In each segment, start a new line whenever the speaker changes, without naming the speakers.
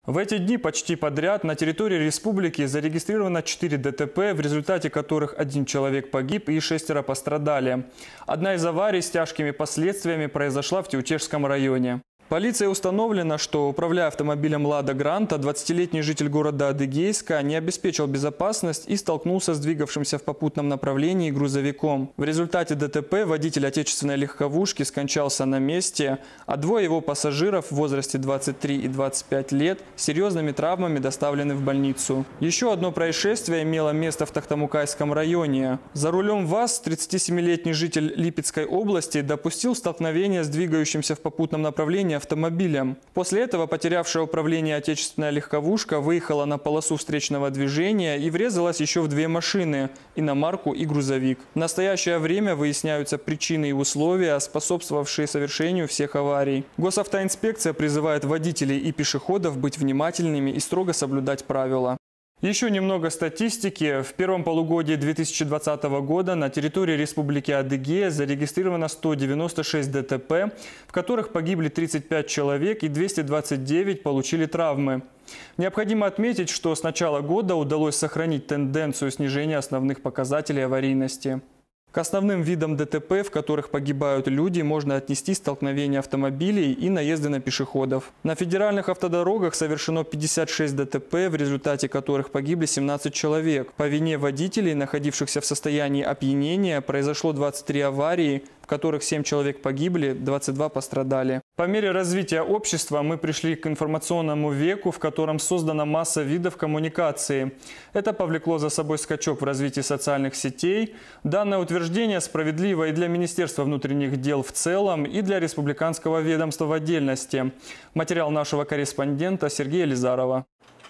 В эти дни почти подряд на территории республики зарегистрировано 4 ДТП, в результате которых 1 человек погиб и 6 пострадали. Одна из аварий с тяжкими последствиями произошла в Тиутежском районе. Полицией установлено, что, управляя автомобилем «Лада Гранта», 20-летний житель города Адыгейска не обеспечил безопасность и столкнулся с двигавшимся в попутном направлении грузовиком. В результате ДТП водитель отечественной легковушки скончался на месте, а 2 его пассажиров в возрасте 23 и 25 лет с серьезными травмами доставлены в больницу. Еще одно происшествие имело место в Тохтамукайском районе. За рулем ВАЗ 37-летний житель Липецкой области допустил столкновение с двигающимся в попутном направлении автомобилем. После этого потерявшая управление отечественная легковушка выехала на полосу встречного движения и врезалась еще в 2 машины – иномарку и грузовик. В настоящее время выясняются причины и условия, способствовавшие совершению всех аварий. Госавтоинспекция призывает водителей и пешеходов быть внимательными и строго соблюдать правила. Еще немного статистики. В первом полугодии 2020 года на территории Республики Адыгея зарегистрировано 196 ДТП, в которых погибли 35 человек и 229 получили травмы. Необходимо отметить, что с начала года удалось сохранить тенденцию снижения основных показателей аварийности. К основным видам ДТП, в которых погибают люди, можно отнести столкновения автомобилей и наезды на пешеходов. На федеральных автодорогах совершено 56 ДТП, в результате которых погибли 17 человек. По вине водителей, находившихся в состоянии опьянения, произошло 23 аварии, в которых 7 человек погибли, 22 пострадали. По мере развития общества мы пришли к информационному веку, в котором создана масса видов коммуникации. Это повлекло за собой скачок в развитии социальных сетей. Данное утверждение справедливо и для Министерства внутренних дел в целом, и для республиканского ведомства в отдельности. Материал нашего корреспондента Сергея Лизарова.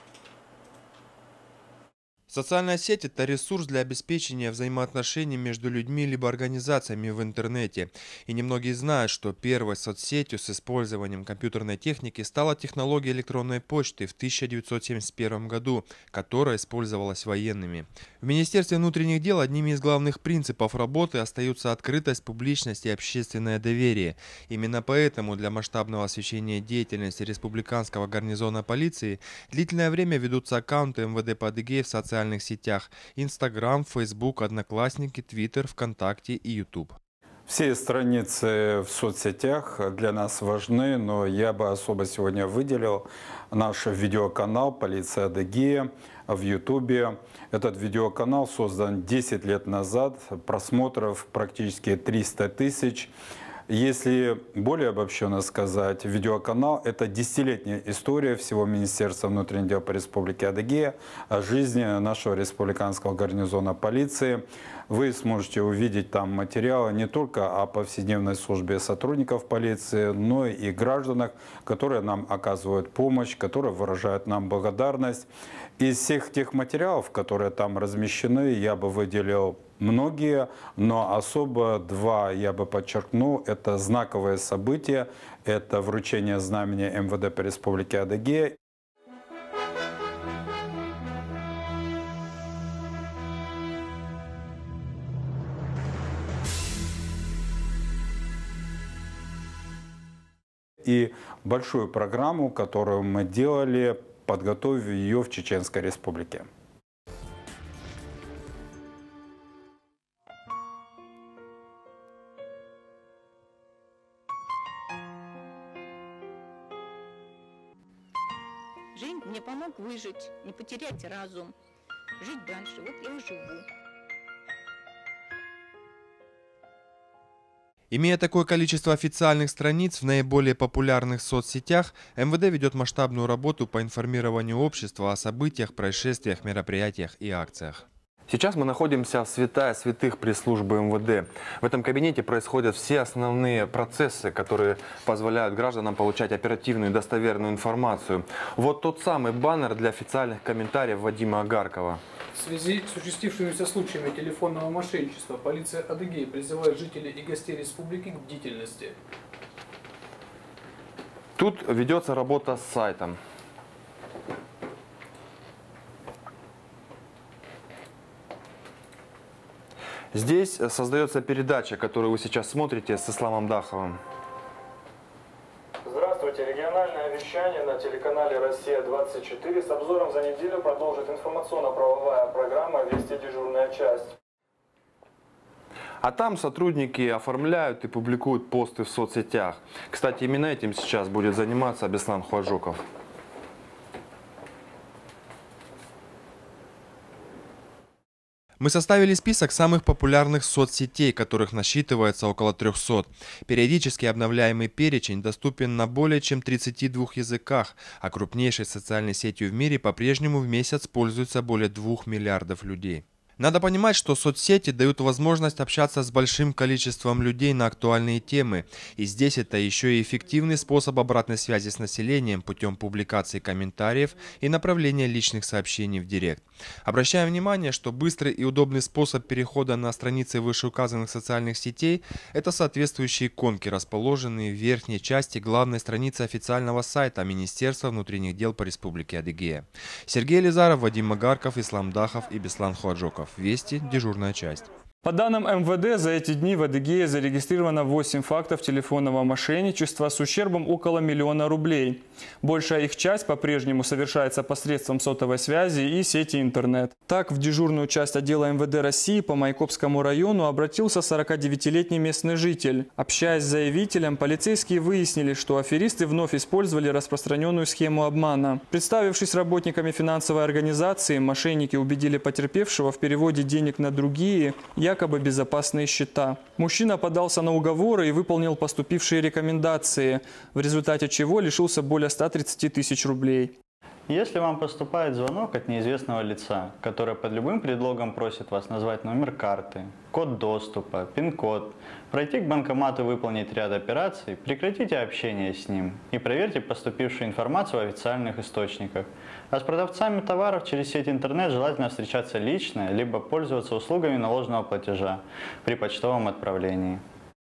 Социальная сеть – это ресурс для обеспечения взаимоотношений между людьми либо организациями в интернете. И немногие знают, что первой соцсетью с использованием компьютерной техники стала технология электронной почты в 1971 году, которая использовалась военными. В Министерстве внутренних дел одними из главных принципов работы остаются открытость, публичность и общественное доверие. Именно поэтому для масштабного освещения деятельности республиканского гарнизона полиции длительное время ведутся аккаунты МВД по Адыгее в социальных сетях: Инстаграм, Фейсбук, Одноклассники, Твиттер, ВКонтакте и Ютуб.
Все страницы в соцсетях для нас важны, но я бы особо сегодня выделил наш видеоканал «Полиция Адыгея» в Ютубе. Этот видеоканал создан 10 лет назад, просмотров практически 300 тысяч. Если более обобщенно сказать, видеоканал – это 10-летняя история всего Министерства внутренних дел по Республике Адыгея о жизни нашего республиканского гарнизона полиции. Вы сможете увидеть там материалы не только о повседневной службе сотрудников полиции, но и гражданах, которые нам оказывают помощь, которые выражают нам благодарность. Из всех тех материалов, которые там размещены, я бы выделил многие, но особо 2 я бы подчеркнул. Это знаковые события, это вручение знамени МВД по Республике Адыгея. И большую программу, которую мы делали, подготовив ее в Чеченской Республике.
Жень мне помог выжить, не потерять разум, жить дальше. Вот я и живу.
Имея такое количество официальных страниц в наиболее популярных соцсетях, МВД ведет масштабную работу по информированию общества о событиях, происшествиях, мероприятиях и акциях.
Сейчас мы находимся в святая святых пресс-службы МВД. В этом кабинете происходят все основные процессы, которые позволяют гражданам получать оперативную и достоверную информацию. Вот тот самый баннер для официальных комментариев Вадима Агаркова.
В связи с участившимися случаями телефонного мошенничества полиция Адыгеи призывает жителей и гостей республики к бдительности.
Тут ведется работа с сайтом. Здесь создается передача, которую вы сейчас смотрите с Исламом Даховым.
Здравствуйте. Здравствуйте. Региональное вещание на телеканале «Россия-24» с обзором за неделю продолжит информационно-правовая программа «Вести дежурная часть».
А там сотрудники оформляют и публикуют посты в соцсетях. Кстати, именно этим сейчас будет заниматься Беслан Хуаджоков.
Мы составили список самых популярных соцсетей, которых насчитывается около 300. Периодически обновляемый перечень доступен на более чем 32 языках, а крупнейшей социальной сетью в мире по-прежнему в месяц пользуются более 2 миллиардов людей. Надо понимать, что соцсети дают возможность общаться с большим количеством людей на актуальные темы. И здесь это еще и эффективный способ обратной связи с населением путем публикации комментариев и направления личных сообщений в директ. Обращаем внимание, что быстрый и удобный способ перехода на страницы вышеуказанных социальных сетей – это соответствующие иконки, расположенные в верхней части главной страницы официального сайта Министерства внутренних дел по Республике Адыгея. Сергей Лизаров, Вадим Магарков, Ислам Дахов и Беслан Хуаджоков. Вести, дежурная часть.
По данным МВД, за эти дни в Адыгее зарегистрировано 8 фактов телефонного мошенничества с ущербом около 1 миллиона рублей. Большая их часть по-прежнему совершается посредством сотовой связи и сети интернет. Так, в дежурную часть отдела МВД России по Майкопскому району обратился 49-летний местный житель. Общаясь с заявителем, полицейские выяснили, что аферисты вновь использовали распространенную схему обмана. Представившись работниками финансовой организации, мошенники убедили потерпевшего в переводе денег на другие, якобы безопасные счета. Мужчина подался на уговоры и выполнил поступившие рекомендации, в результате чего лишился более 130 тысяч рублей.
Если вам поступает звонок от неизвестного лица, который под любым предлогом просит вас назвать номер карты, код доступа, пин-код, пройти к банкомату и выполнить ряд операций, прекратите общение с ним и проверьте поступившую информацию в официальных источниках. А с продавцами товаров через сеть интернет желательно встречаться лично, либо пользоваться услугами наложенного платежа при почтовом отправлении.